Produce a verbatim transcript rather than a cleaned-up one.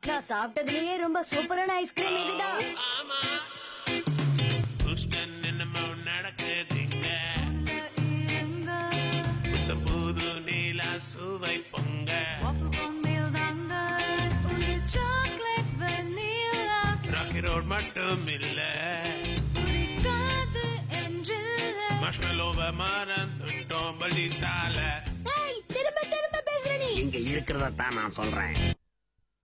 நான் சாப்பிட்டதுலயே ரொம்ப சூப்பரான ஐஸ்கிரீம் இதுதான். நடக்குதுங்க புது நீலா சுவை பொங்க ராக்கி ரோட் மட்டும் இல்ல மஷ்மெலோவ மறந்துட்டோம் பலித்தால. திரும்ப திரும்ப பேசுற நீ. இங்க இருக்கிறத தான் நான் சொல்றேன்.